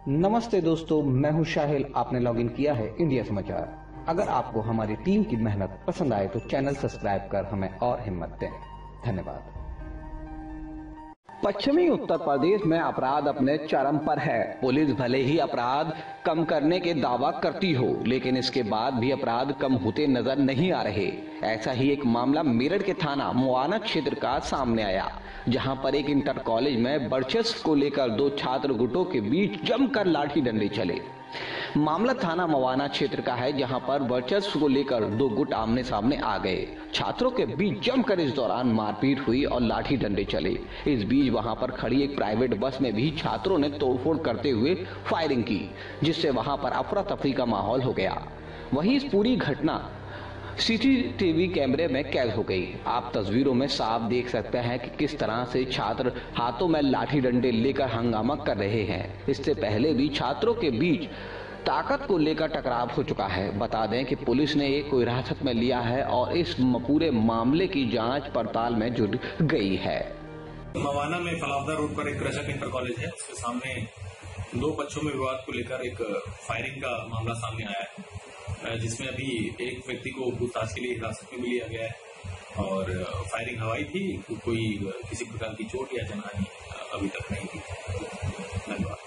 नमस्ते दोस्तों, मैं हूं शाहिल। आपने लॉगिन किया है इंडिया समाचार। अगर आपको हमारी टीम की मेहनत पसंद आए तो चैनल सब्सक्राइब कर हमें और हिम्मत दें। धन्यवाद। पश्चिमी उत्तर प्रदेश में अपराध अपने चरम पर है। पुलिस भले ही अपराध कम करने के दावा करती हो, लेकिन इसके बाद भी अपराध कम होते नजर नहीं आ रहे। ऐसा ही एक मामला मेरठ के थाना मुआना क्षेत्र का सामने आया, जहां पर एक इंटर कॉलेज में वर्चस्व को लेकर दो छात्र गुटों के बीच जमकर लाठी डंडे चले। मामला थाना मवाना क्षेत्र का है, जहां पर वर्चस्व को लेकर दो गुट आमने सामने आ गए। छात्रों के बीच जमकर इस दौरान मारपीट हुई और लाठी डंडे चले। इस बीच वहां पर खड़ी एक प्राइवेट बस में भी छात्रों ने तोड़फोड़ करते हुए फायरिंग की, जिससे वहां पर अफरा तफरी का माहौल हो गया। वहीं इस पूरी घटना सीसीटीवी कैमरे में कैद हो गई। आप तस्वीरों में साफ देख सकते हैं कि किस तरह से छात्र हाथों में लाठी डंडे लेकर हंगामा कर रहे हैं। इससे पहले भी छात्रों के बीच ताकत को लेकर टकराव हो चुका है। बता दें कि पुलिस ने एक को हिरासत में लिया है और इस पूरे मामले की जांच पड़ताल में जुट गई है। मवाना में फलावदा रोड पर एक रजक इंटर कॉलेज है, उसके सामने दो बच्चों में विवाद को लेकर एक फायरिंग का मामला सामने आया है, जिसमें अभी एक व्यक्ति को पूछताछ के लिए हिरासत में लिया गया है और फायरिंग हवाई थी। कोई किसी प्रकार की चोट या जनहानि अभी तक नहीं थी। धन्यवाद।